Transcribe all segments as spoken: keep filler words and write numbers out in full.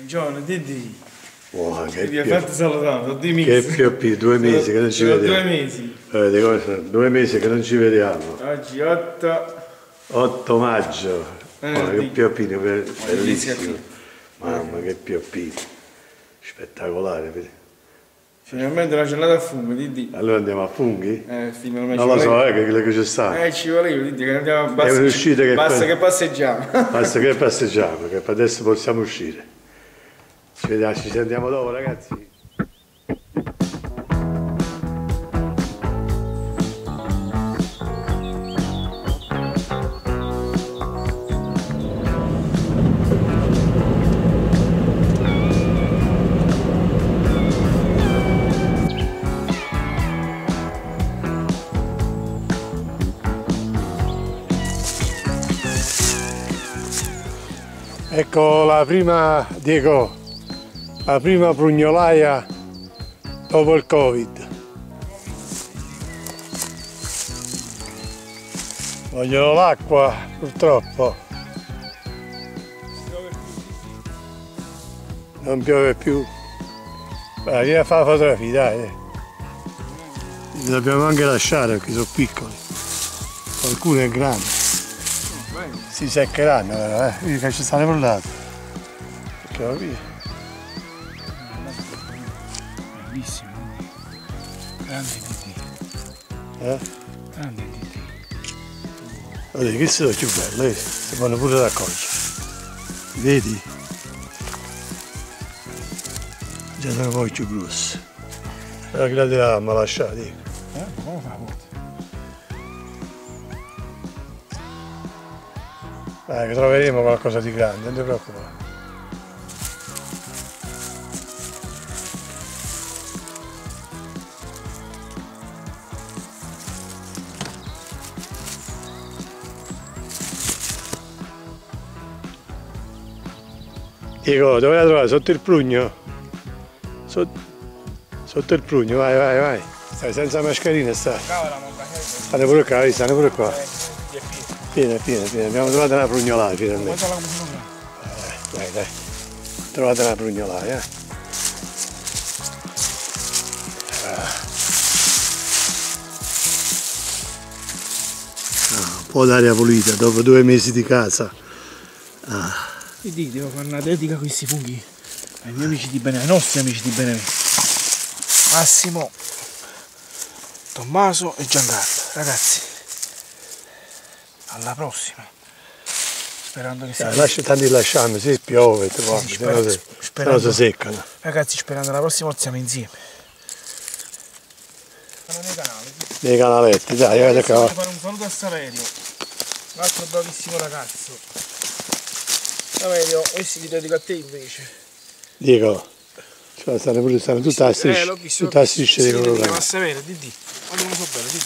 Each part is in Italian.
Buongiorno, Didi. Oh, che Vi ha fatto salutare, sono due mesi. Che più più, due mesi che non ci sono vediamo. Due mesi. Vedete come sono? Due mesi che non ci vediamo. Oggi otto. otto maggio. Eh, Oh, che di... pioppino bellissimo. Mamma, eh. che pioppino. Spettacolare, vedi? Finalmente una giornata a funghi, Didi. Allora andiamo a funghi? Eh, finalmente. Non lo so, è eh, che quello che ci sta. Eh, ci voleva, Didi, che andiamo a basta, È un'uscita che basta per... che passeggiamo. Basta che passeggiamo, che adesso possiamo uscire. Ci vediamo, ci sentiamo dopo, ragazzi. Ecco la prima, Diego, la prima prugnolaia dopo il Covid. Vogliono l'acqua, purtroppo. Non piove più. Vai, vieni a fare la fotografia, dai. Li dobbiamo anche lasciare perché sono piccoli. Qualcuno è grande. Si seccheranno però, eh, vedi che ci stanno frullati. Perché va via. Bellissimo. Grande Didi. Eh? Grande Didi. Guarda, questi sono più belli, si fanno pure raccogliere. Vedi? Già sono poi più grossi. Però che la dovevamo lasciare, dico. Eh? Come fa la volta? Dai, che troveremo qualcosa di grande, non ti preoccupare. Diego, dove la trovate? Sotto il prugno? Sotto, sotto il prugno, vai, vai, vai. Stai senza mascherina, stai. State pure qua, stanno pure qua. Piena, piena, piena. Abbiamo trovato una prugnolaia finalmente. Eh, dai, dai. Trovate una prugnolaia, eh. Ah. Ah, un po' d'aria pulita dopo due mesi di casa. Ah. Didi, devo fare una dedica a questi funghi ai miei amici di Benevento, ai nostri amici di Benevento. Massimo, Tommaso e Giancarlo. Ragazzi, alla prossima. Sperando che sia. Lascia, tanti lasciamo, se piove, sì, se no si seccano. Ragazzi, sperando la prossima volta siamo insieme. Sono nei canali. Nei canaletti, dai, guarda qua. Voglio fare un saluto a Saverio, un altro bravissimo ragazzo. Saverio, questi li dedico a te invece. Dico, cioè stanno pure, stanno tutta la striscia, eh, visto, tutta la striscia di colore. Ma Saverio, Didi, guarda come so bello, Didi.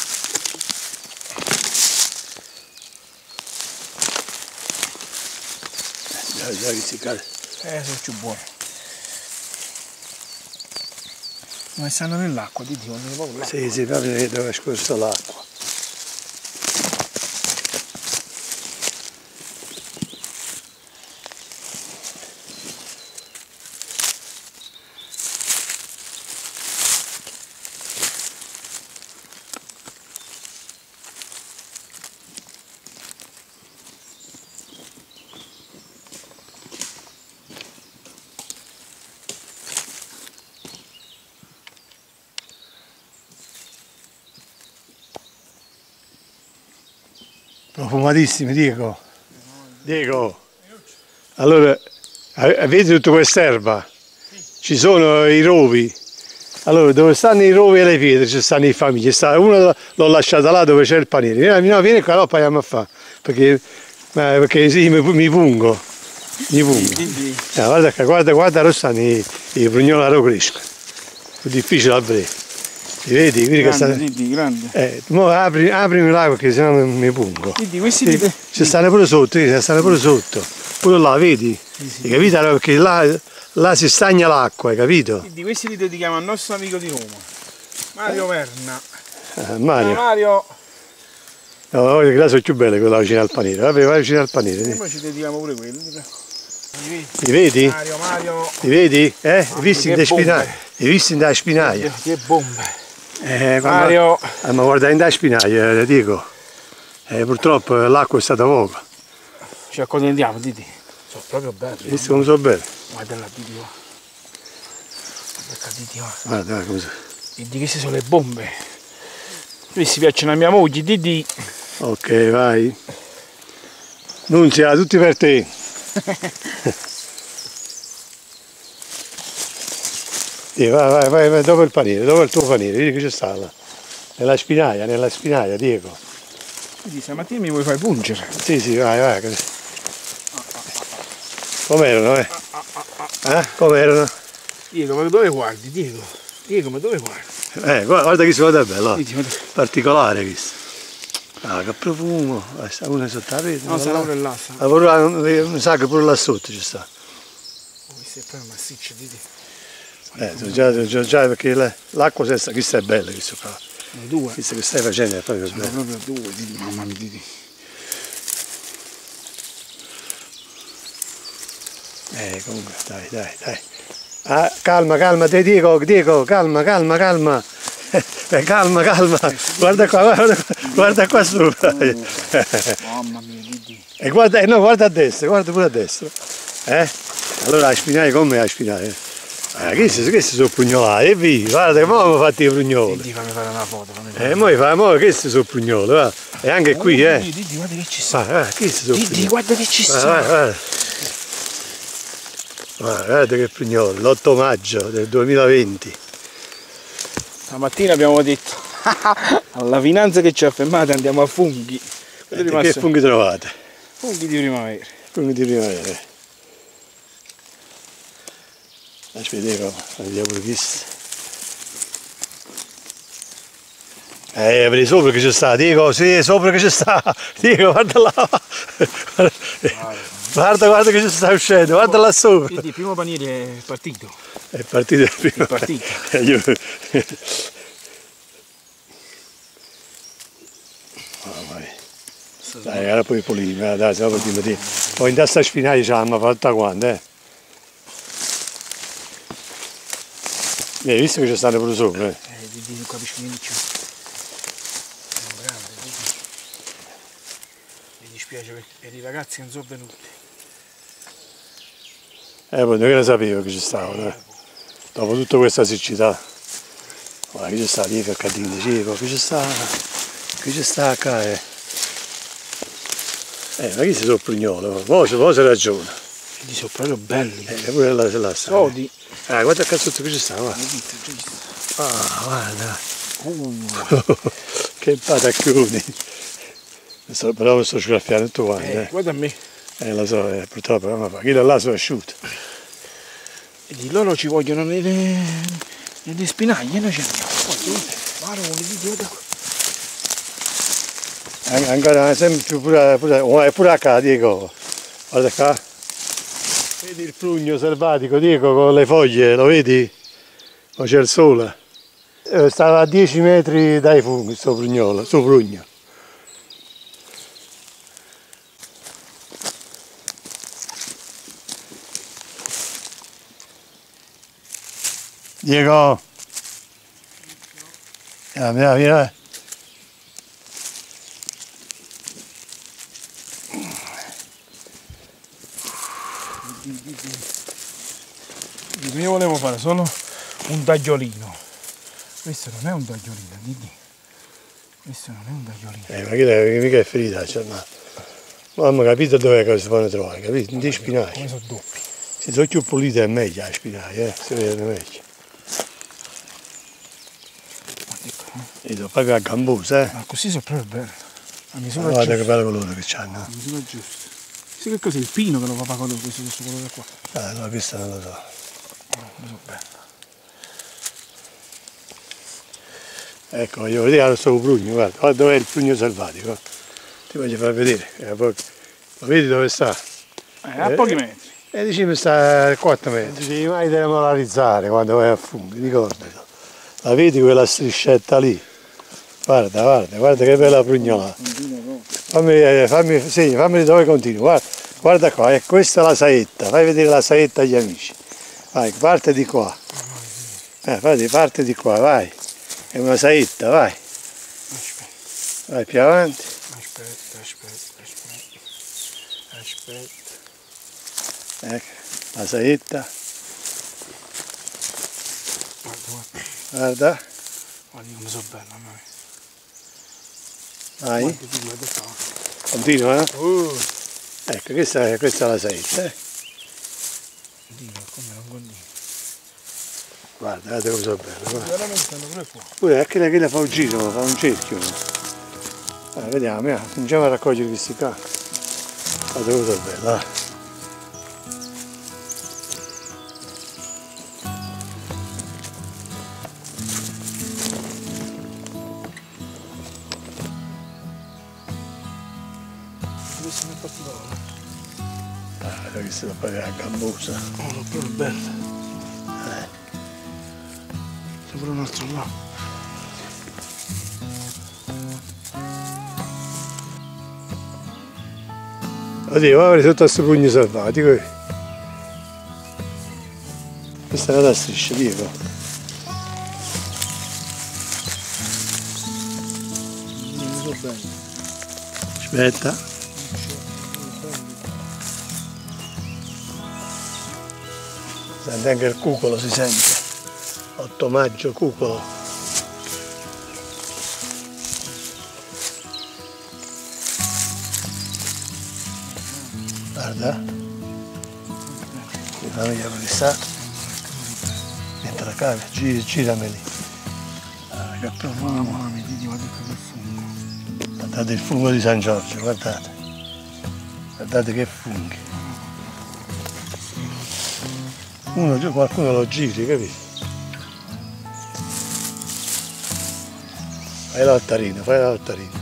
Dai, dai, che si cade. Eh, sono più buoni. Ma stanno nell'acqua, Didi, quando ne proprio l'acqua. Sì, sì, proprio che dove è scorsa l'acqua. Profumatissimi, Diego. Diego, allora, vedi tutta quest'erba? Ci sono i rovi. Allora, dove stanno i rovi e le pietre ci stanno i famigli. Uno l'ho lasciata là dove c'è il paniere. No, vieni qua, lo paiamo a fare. Perché, perché sì, mi, mi pungo. Mi pungo. Eh, guarda, guarda, guarda, dove stanno i, i prugnolari crescono. È difficile a vedere. Li vedi? Grande, che stanno... Didi, grande. Eh, mo apri, aprimi là perché sennò mi, mi pungo. Didi, questi sì, li... ci stanno pure sotto, ci stanno pure sotto. Pure là, vedi? Sì, sì. Hai capito? Perché là, là si stagna l'acqua, hai capito? Didi, questi li dedichiamo al nostro amico di Roma, Mario Verna. Eh, Mario. Ciao, Mario. No, le sono più belle quelle vicino al paniere. Vabbè, vai vicino al paniere. E noi ci dedichiamo pure quelli. Li vedi? Mario, Mario. Li vedi? Eh? Hai visto in che spinaia? Hai visto in da spinaia? Che bombe. Eh, Mario. Ma, ma guarda in da spinaia, eh, dico. Eh, purtroppo l'acqua è stata poca. Ci accontentiamo, Didi. Sono proprio belli. Visto come sono belli? Guarda là, Didi. Guarda Didi. Guarda, guarda come sono. Didi, queste sono le bombe. Questi piacciono a mia moglie, Didi. Ok, vai. Nunzia, tutti per te. Sì, vai, vai, vai, vai, dove il paniere, dove il tuo paniere? Vedi che c'è sta là. Nella spinaia, nella spinaia, Diego. Didi, stamattina mi vuoi far pungere? Sì, sì, vai, vai. Com'erano, eh? Eh? Com'erano? Diego, ma dove guardi, Diego? Diego, ma dove guardi? Eh, guarda, guarda che si guarda bello. Didi, guarda. Particolare questo. Ah, che profumo. Sta una sotto la rete. No, sarà pure là. Ma pure là, mi sa che pure là sotto ci sta. Oh, questo è proprio massiccio, Didi. Eh, già, già, già perché l'acqua questa, questa è bella, questo qua. Sono due. Questo che stai facendo è proprio Sono bello. proprio due, Didi, mamma mia, Didi. Eh, comunque, dai, dai, dai. Ah, calma, calma, te dico, dico, calma, calma, calma. Eh, calma, calma. Guarda qua, guarda, guarda qua sopra. Mamma mia, Didi. E guarda, eh, no, guarda a destra, guarda pure a destra. Eh? Allora la spinaia come la spinaia? Eh, questi, questi sono pugnolati, e via, guarda che mo' mi fatti i pugnoli. Didi, fammi fare una foto, fammi fare Eh, una mo' fa, mo' questi sono pugnoli, guarda. E anche foto. qui, Oh, eh. Didi, guarda che ci sta. Ah, guarda, questi sono Didi, pugnoli. guarda che ci sta. Guarda, guarda. Guarda, guarda che pugnoli, l'otto maggio del duemilaventi. Stamattina abbiamo detto alla finanza che ci ha fermato andiamo a funghi. E che funghi trovate? Funghi di primavera. Funghi di primavera. Aspetta, vediamo pure questo. Eh, per sopra che c'è sta, dico, sì, sopra che c'è sta, dico, guarda là. Guarda, guarda che ci sta uscendo, guarda là sopra. Quindi il primo paniere è partito. È partito il primo. È partito. Mamma mia. Dai, ora poi pulire, dai, dai, se no per dire. Poi in testa spinaia ce l'hanno fatta quando, eh. Hai visto che ci stanno pure sopra, eh? Eh, Didi, non capisco niente più. Sono grande, Didi. Mi dispiace perché per i ragazzi non sono venuti. Eh, poi noi che ne sapevo che ci stavano, eh. Dopo tutta questa siccità. Guarda, qui ci sta lì, che accadini, dicevo, qui ci sta, qui ci sta qua, eh. Eh, ma chi si sono pugnolo? Poi c'è ragione. Quindi sono proprio belli. Eh, pure là, là sta. Sodi. Ah, guarda che sotto qui ci sta, guarda. Hai visto, già visto. Ah, guarda. Uh. Che patacchioni. Sto, però mi sto sgraffiando tutto quanto, Eh, eh. guarda a me. Eh, lo so, eh, purtroppo come fa. Quello là sono asciutto. E di loro ci vogliono nelle, nelle spinaglie, noi ce l'abbiamo. Guarda, guarda, Didi, guarda qua. An- ancora sempre più pure, pure, oh, pure a qua, Diego. Guarda qua. Vedi il prugno selvatico, Diego, con le foglie, lo vedi? Ma c'è il sole. Eh, stava a dieci metri dai funghi, sto prugnolo, sto prugno. Diego. Vieni, vieni, vieni. Io volevo fare solo un tagliolino. Questo non è un tagliolino, Didi. Questo non è un tagliolino. Eh, ma che mica è ferita, cioè, ma... ma abbiamo capito dove che si fanno trovare, capito? In dei spinaci. Come sono doppi. Se sono più pulite è meglio le spinaci, eh, si vedono meglio. Guarda qua. Io sono proprio a gambosa, eh. Ma così sono proprio bello. A misura Guarda giusta. che bello colore che c'hanno. A misura giusta. Sì, che cos'è? Il pino che lo fa fare questo, questo colore qua. Ah, no, questo non lo so. Oh, sono bello. Ecco, voglio vedere questo prugno, guarda, guarda dov'è il prugno selvatico. Ti voglio far vedere. Eh, poi... Lo vedi dove sta? Eh, a pochi metri. E dici sta a quattro metri. Devi mai demoralizzare quando vai a funghi, ricordati. La vedi quella striscetta lì? Guarda, guarda, guarda che bella prugnola. Fammi, fammi, sì, fammi dove continui, guarda, Guarda qua, ecco, questa è la saetta, fai vedere la saetta agli amici. Vai, parte di qua. Eh, fai, parte di qua, vai. È una saetta, vai. Aspetta. Vai più avanti. Aspetta, aspetta, aspetta. Aspetta. Ecco, la saetta. Guarda, guarda. Guarda. Guarda come sono bello a me. Vai. Guarda, guarda qua. Continua, eh? Uh. Ecco, questa è, questa è la saetta, eh. Dio, come non continua. Guarda, guarda come sono bello. Guarda. Veramente stanno pure fuori. Pure anche lei che la fa un giro, fa un cerchio. Allora, vediamo, eh. Cominciamo a raccogliere questi qua. Guarda come sono bello, eh. Questo è particolare. Ah, questa è la gambosa. Oh, sono proprio belle. Eh. Sembra un altro là. Oddio, va a vedere sotto a sto pugno salvatico. Eh. Questa è una striscia, Diego. Non so bene. Aspetta. Sente anche il cucolo, si sente. otto maggio, cucolo. Guarda. Mi fa vedere dove sta. Dentro la cavia, gira, girameli. Ah, che profumo. Mamma mia, ti guarda che fungo. Guardate il fungo di San Giorgio, guardate. Guardate che funghi. Uno, qualcuno lo giri, capito? Fai l'altarino, fai l'altarino.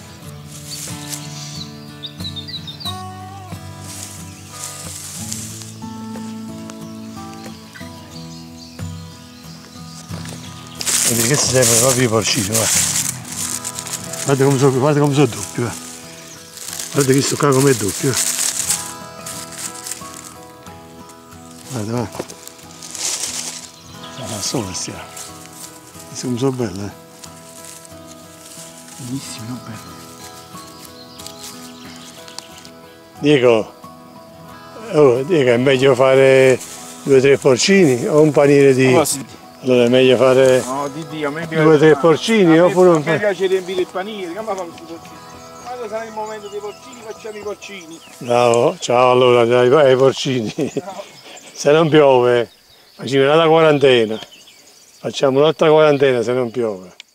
Vedi che si servono proprio i porcini, guarda. Guarda come sono, guarda come sono doppio, guarda. Guarda che sto qua com'è doppio. Guarda, guarda. La sola stiamo. Questi come sono belle, eh. Bellissimo, no? Bello. Dico, oh, dico, è meglio fare due o tre porcini o un panino di... Oh, sì. Allora è meglio fare No, di Dio, a me piace. due o tre porcini a oppure me, un a me po'. piace riempire il panino, come fanno questi porcini? Quando sarà il momento dei porcini facciamo i porcini. Bravo, ciao allora, ai, ai porcini. Ciao. Se non piove, facciamo una quarantena. Facciamo un'altra quarantena se non piove.